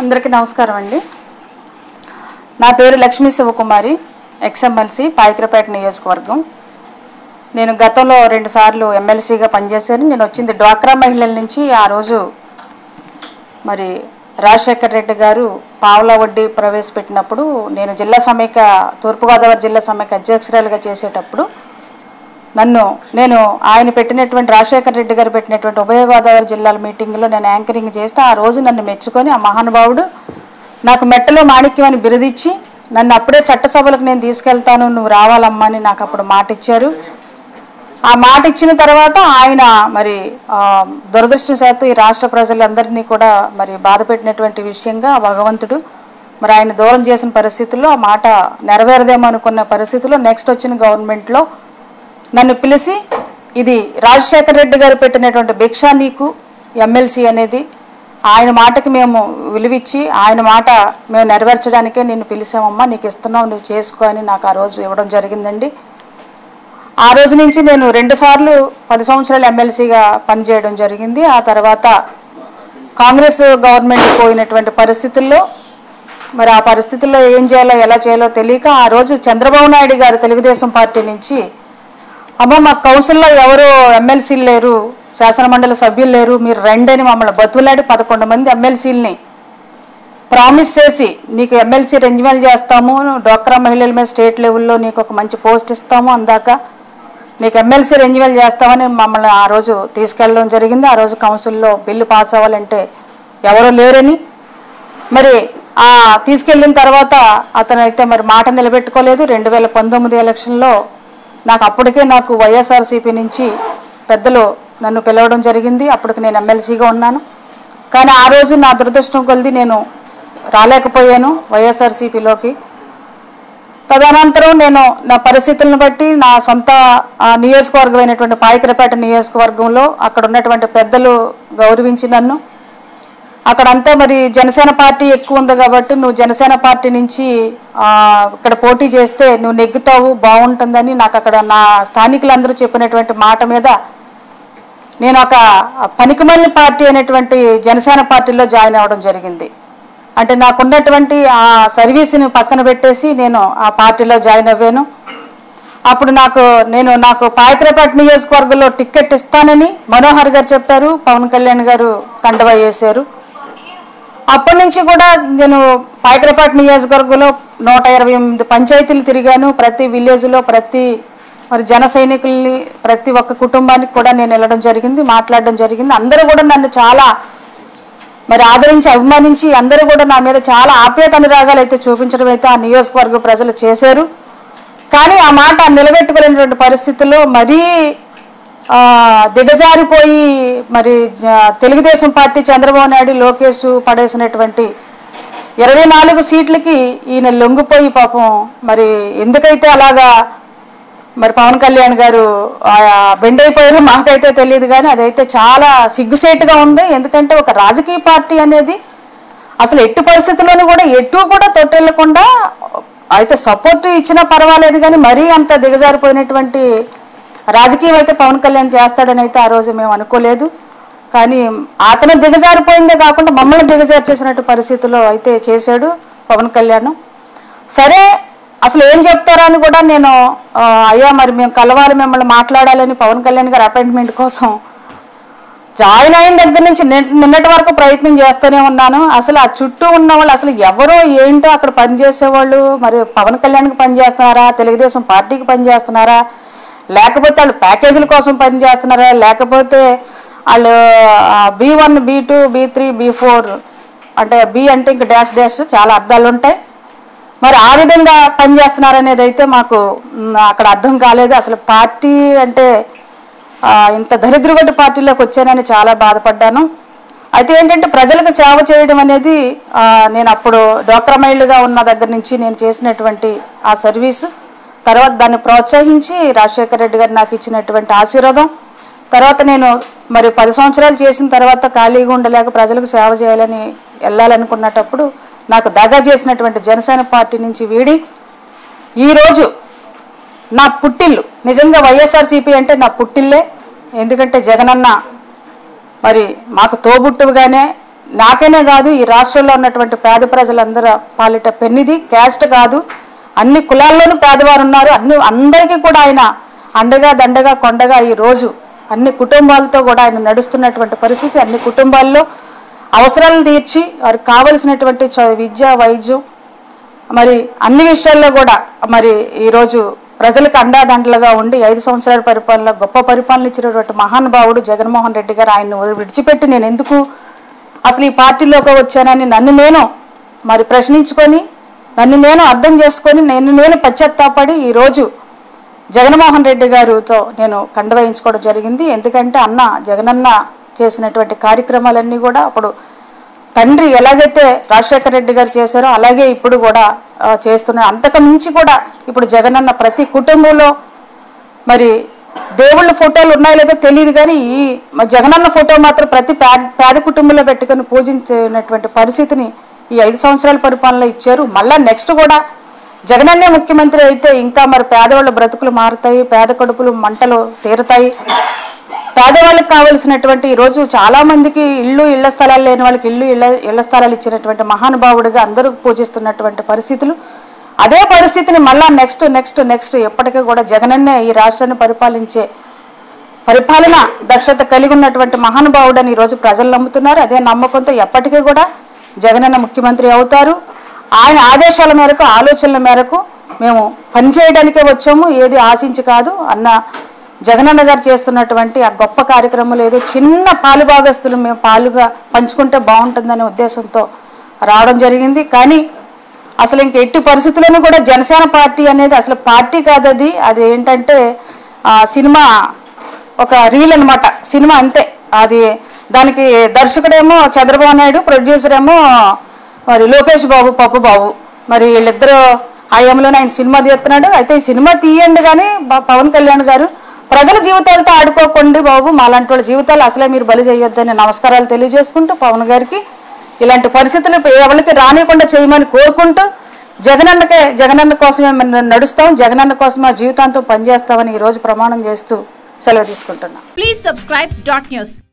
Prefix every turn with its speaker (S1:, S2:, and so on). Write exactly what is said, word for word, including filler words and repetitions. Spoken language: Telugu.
S1: అందరికీ నమస్కారం అండి. నా పేరు లక్ష్మీ శివకుమారి, ఎక్స్ఎమ్మెల్సీ పాయకరపేట నియోజకవర్గం. నేను గతంలో రెండు సార్లు ఎమ్మెల్సీగా పనిచేశాను. నేను వచ్చింది డ్వాక్రా మహిళల నుంచి. ఆ రోజు మరి రాజశేఖర రెడ్డి గారు పావలా వడ్డీ ప్రవేశపెట్టినప్పుడు నేను జిల్లా సమైక్య తూర్పుగోదావరి జిల్లా సమైక్య అధ్యక్షురాలుగా చేసేటప్పుడు నన్ను నేను ఆయన పెట్టినటువంటి రాజశేఖర రెడ్డి గారు పెట్టినటువంటి ఉభయ గోదావరి జిల్లాల మీటింగ్లో నేను యాంకరింగ్ చేస్తే ఆ రోజు నన్ను మెచ్చుకొని ఆ మహానుభావుడు నాకు మెట్టలో మాణిక్యం అని బిరుదిచ్చి నన్ను అప్పుడే చట్టసభలకు నేను తీసుకెళ్తాను, నువ్వు రావాలమ్మా అని నాకు అప్పుడు మాట ఇచ్చారు. ఆ మాట ఇచ్చిన తర్వాత ఆయన మరి దురదృష్టవశాత్తు ఈ రాష్ట్ర ప్రజలందరినీ కూడా మరి బాధ పెట్టినటువంటి విషయంగా భగవంతుడు మరి ఆయన దూరం చేసిన పరిస్థితుల్లో ఆ మాట నెరవేరదేమో అనుకున్న పరిస్థితుల్లో నెక్స్ట్ వచ్చిన గవర్నమెంట్లో నన్ను పిలిచి ఇది రాజశేఖర రెడ్డి గారు పెట్టినటువంటి భిక్ష నీకు ఎమ్మెల్సీ అనేది, ఆయన మాటకి మేము విలువిచ్చి ఆయన మాట మేము నెరవేర్చడానికే నిన్ను పిలిచామమ్మా, నీకు ఇస్తున్నావు, నువ్వు చేసుకో అని నాకు ఆ రోజు ఇవ్వడం జరిగిందండి. ఆ రోజు నుంచి నేను రెండు సార్లు పది సంవత్సరాలు ఎమ్మెల్సీగా పనిచేయడం జరిగింది. ఆ తర్వాత కాంగ్రెస్ గవర్నమెంట్ పోయినటువంటి పరిస్థితుల్లో మరి ఆ పరిస్థితుల్లో ఏం చేయాలో ఎలా చేయాలో తెలియక ఆ రోజు చంద్రబాబు నాయుడు గారు తెలుగుదేశం పార్టీ నుంచి అమ్మ మా కౌన్సిల్లో ఎవరు ఎమ్మెల్సీలు లేరు, శాసనమండలి సభ్యులు లేరు, మీరు రెండని మమ్మల్ని బతులాడి పదకొండు మంది ఎమ్మెల్సీలని ప్రామిస్ చేసి నీకు ఎమ్మెల్సీ రెన్యువల్ చేస్తాము, డ్వాక్రా మహిళల మీద స్టేట్ లెవెల్లో నీకు ఒక మంచి పోస్ట్ ఇస్తాము, అందాక నీకు ఎమ్మెల్సీ రెన్యువల్ చేస్తామని మమ్మల్ని ఆ రోజు తీసుకెళ్ళడం జరిగింది. ఆ రోజు కౌన్సిల్లో బిల్లు పాస్ అవ్వాలంటే ఎవరూ లేరని మరి ఆ తీసుకెళ్ళిన తర్వాత అతను అయితే మరి మాట నిలబెట్టుకోలేదు. రెండు వేల పంతొమ్మిది ఎలక్షన్లో నాకు అప్పటికే నాకు వైఎస్ఆర్సీపీ నుంచి పెద్దలు నన్ను పిలవడం జరిగింది. అప్పటికి నేను ఎమ్మెల్సీగా ఉన్నాను. కానీ ఆ రోజు నా దురదృష్టం కొలిది నేను రాలేకపోయాను వైఎస్ఆర్సీపీలోకి. తదనంతరం నేను నా పరిస్థితులను బట్టి నా సొంత నియోజకవర్గం అయినటువంటి పాయకరపేట నియోజకవర్గంలో అక్కడ ఉన్నటువంటి పెద్దలు గౌరవించి నన్ను అక్కడంతా మరి జనసేన పార్టీ ఎక్కువ ఉంది కాబట్టి నువ్వు జనసేన పార్టీ నుంచి ఇక్కడ పోటీ చేస్తే నువ్వు నెగ్గుతావు, బాగుంటుందని నాకు అక్కడ నా స్థానికులందరూ చెప్పినటువంటి మాట మీద నేను ఒక పనికిమాలిన పార్టీ అయినటువంటి జనసేన పార్టీలో జాయిన్ అవ్వడం జరిగింది. అంటే నాకున్నటువంటి ఆ సర్వీస్ని పక్కన పెట్టేసి నేను ఆ పార్టీలో జాయిన్ అవ్వాను. అప్పుడు నాకు నేను నాకు పాయకరపేట నియోజకవర్గంలో టికెట్ ఇస్తానని మనోహర్ గారు చెప్పారు, పవన్ కళ్యాణ్ గారు కండువా వేశారు. అప్పటి నుంచి కూడా నేను పాయకరపేట నియోజకవర్గంలో నూట ఇరవై ఎనిమిది పంచాయతీలు తిరిగాను. ప్రతి విలేజ్లో ప్రతి మరి జన సైనికుల్ని ప్రతి ఒక్క కుటుంబానికి కూడా నేను వెళ్ళడం జరిగింది, మాట్లాడడం జరిగింది. అందరూ కూడా నన్ను చాలా మరి ఆదరించి అభిమానించి అందరూ కూడా నా మీద చాలా ఆప్యాయత అనురాగాలు అయితే చూపించడం అయితే ఆ నియోజకవర్గ ప్రజలు చేశారు. కానీ ఆ మాట నిలబెట్టుకోలేనటువంటి పరిస్థితుల్లో మరీ దిగజారిపోయి మరి తెలుగుదేశం పార్టీ చంద్రబాబు నాయుడు లోకేష్ పడేసినటువంటి ఇరవై నాలుగు సీట్లకి ఈయన లొంగిపోయి పాపం మరి ఎందుకైతే అలాగా మరి పవన్ కళ్యాణ్ గారు బెండ్ అయిపోయారు మాకైతే తెలియదు. కానీ అదైతే చాలా సిగ్గుసేటుగా ఉంది. ఎందుకంటే ఒక రాజకీయ పార్టీ అనేది అసలు ఎట్టి పరిస్థితుల్లోనూ కూడా ఎటు కూడా తొట్టెళ్ళకుండా అయితే సపోర్ట్ ఇచ్చినా పర్వాలేదు, కానీ మరీ అంత దిగజారిపోయినటువంటి రాజకీయం అయితే పవన్ కళ్యాణ్ చేస్తాడని అయితే ఆ రోజు మేము అనుకోలేదు. కానీ అతను దిగజారిపోయిందే కాకుండా మమ్మల్ని దిగజారి చేసినట్టు పరిస్థితుల్లో అయితే చేశాడు పవన్ కళ్యాణ్. సరే అసలు ఏం చెప్తారా అని కూడా నేను అయ్యా మరి మేము కలవాలి, మిమ్మల్ని మాట్లాడాలని పవన్ కళ్యాణ్ గారి అపాయింట్మెంట్ కోసం జాయిన్ అయిన దగ్గర నుంచి నిన్నటి వరకు ప్రయత్నం చేస్తూనే ఉన్నాను. అసలు ఆ చుట్టూ ఉన్న వాళ్ళు అసలు ఎవరో ఏంటో అక్కడ పనిచేసేవాళ్ళు మరి పవన్ కళ్యాణ్కి పనిచేస్తున్నారా, తెలుగుదేశం పార్టీకి పనిచేస్తున్నారా, లేకపోతే వాళ్ళు ప్యాకేజీల కోసం పనిచేస్తున్నారా, లేకపోతే వాళ్ళు B one B two B three B four అంటే బి అంటే ఇంక డాష్ డాష్ చాలా అర్థాలు ఉంటాయి, మరి ఆ విధంగా పనిచేస్తున్నారనేది అయితే మాకు అక్కడ అర్థం కాలేదు. అసలు పార్టీ అంటే ఇంత దరిద్రగొడ్డ పార్టీలోకి వచ్చానని చాలా బాధపడ్డాను. అయితే ఏంటంటే ప్రజలకు సేవ చేయడం అనేది నేను అప్పుడు డ్వాక్రా మహిళగా ఉన్న దగ్గర నుంచి నేను చేసినటువంటి ఆ సర్వీసు, తర్వాత దాన్ని ప్రోత్సహించి రాజశేఖర రెడ్డి గారు నాకు ఇచ్చినటువంటి ఆశీర్వాదం, తర్వాత నేను మరి పది సంవత్సరాలు చేసిన తర్వాత ఖాళీగా ఉండలేక ప్రజలకు సేవ చేయాలని వెళ్ళాలనుకున్నప్పుడు నాకు దగా చేసినటువంటి జనసేన పార్టీ నుంచి వీడి ఈరోజు నా పుట్టిల్లు నిజంగా వైఎస్ఆర్సీపీ అంటే నా పుట్టిల్లే. ఎందుకంటే జగనన్న మరి మాకు తోబుట్టుగానే నాకనే కాదు ఈ రాష్ట్రంలో ఉన్నటువంటి పేద ప్రజలందరూ పాలిట పెన్నిది. క్యాస్ట్ కాదు, అన్ని కులాల్లోనూ పేదవారు ఉన్నారు. అన్ని అందరికీ కూడా ఆయన అండగా దండగా కొండగా ఈరోజు అన్ని కుటుంబాలతో కూడా ఆయన నడుస్తున్నటువంటి పరిస్థితి. అన్ని కుటుంబాల్లో అవసరాలు తీర్చి వారికి కావలసినటువంటి విద్య, వైద్యం, మరి అన్ని విషయాల్లో కూడా మరి ఈరోజు ప్రజలకు అండాదండలుగా ఉండి ఐదు సంవత్సరాల పరిపాలన గొప్ప పరిపాలన ఇచ్చినటువంటి మహానుభావుడు జగన్మోహన్ రెడ్డి గారు. ఆయన విడిచిపెట్టి నేను ఎందుకు అసలు ఈ పార్టీలోకి వచ్చానని నన్ను నేను మరి ప్రశ్నించుకొని, నన్ను నేను అర్థం చేసుకొని, నేను నేను పశ్చాత్తాపడి ఈరోజు జగన్మోహన్ రెడ్డి గారితో నేను కండవేయించుకోవడం జరిగింది. ఎందుకంటే అన్న జగనన్న చేసినటువంటి కార్యక్రమాలన్నీ కూడా అప్పుడు తండ్రి ఎలాగైతే రాజశేఖర రెడ్డి గారు చేశారో అలాగే ఇప్పుడు కూడా చేస్తున్నారు. అంతకు మించి కూడా ఇప్పుడు జగనన్న ప్రతి కుటుంబంలో మరి దేవుళ్ళ ఫోటోలు ఉన్నాయో లేదో తెలియదు, కానీ ఈ జగనన్న ఫోటో మాత్రం ప్రతి పేద కుటుంబంలో పెట్టుకొని పూజించినటువంటి పరిస్థితిని ఈ ఐదు సంవత్సరాల పరిపాలనలో ఇచ్చారు. మళ్ళా నెక్స్ట్ కూడా జగనన్నే ముఖ్యమంత్రి అయితే ఇంకా మరి పేదవాళ్ళ బ్రతుకులు మారుతాయి, పేద కడుపులు మంటలు తీరుతాయి. పేదవాళ్ళకి కావలసినటువంటి ఈరోజు చాలా మందికి ఇళ్ళు ఇళ్ల స్థలాలు లేని వాళ్ళకి ఇల్లు ఇళ్ళ ఇళ్ల స్థలాలు ఇచ్చినటువంటి మహానుభావుడిగా అందరూ పూజిస్తున్నటువంటి పరిస్థితులు. అదే పరిస్థితిని మళ్ళా నెక్స్ట్ నెక్స్ట్ నెక్స్ట్ ఎప్పటికీ కూడా జగనన్నే ఈ రాష్ట్రాన్ని పరిపాలించే పరిపాలన దక్షత కలిగి ఉన్నటువంటి మహానుభావుడని ఈరోజు ప్రజలు నమ్ముతున్నారు. అదే నమ్మకంతో ఎప్పటికీ కూడా జగనన్న ముఖ్యమంత్రి అవుతారు. ఆయన ఆదేశాల మేరకు, ఆలోచనల మేరకు మేము పనిచేయడానికే వచ్చాము, ఏది ఆశించి కాదు. అన్న జగనన్న గారు చేస్తున్నటువంటి ఆ గొప్ప కార్యక్రమాలు ఏదో చిన్న పాలు భాగస్తులు మేము పాలుగా పంచుకుంటే బాగుంటుందనే ఉద్దేశంతో రావడం జరిగింది. కానీ అసలు ఇంక ఎట్టి పరిస్థితుల్లోనూ కూడా జనసేన పార్టీ అనేది అసలు పార్టీ కాదు, అది అది ఏంటంటే సినిమా ఒక రీల్ అనమాట, సినిమా అంతే. అది దానికి దర్శకుడేమో చంద్రబాబు నాయుడు, ప్రొడ్యూసర్ ఏమో మరి లోకేష్ బాబు, పప్పు బాబు. మరి వీళ్ళిద్దరూ హయాంలోనే ఆయన సినిమా తీస్తున్నాడు. అయితే ఈ సినిమా తీయండి కానీ పవన్ కళ్యాణ్ గారు ప్రజల జీవితాలతో ఆడుకోకండి బాబు, మాలాంటి వాళ్ళ జీవితాలు అసలే మీరు బలి చేయొద్దని నమస్కారాలు తెలియజేసుకుంటూ పవన్ గారికి ఇలాంటి పరిస్థితులు ఎవరికి రానివ్వకుండా చేయమని కోరుకుంటూ జగనన్నకే జగనన్న కోసమే నడుస్తాం, జగనన్న కోసం జీవితాంతం పనిచేస్తామని ఈరోజు ప్రమాణం చేస్తూ సెలవు తీసుకుంటున్నాం.
S2: Please subscribe dot news.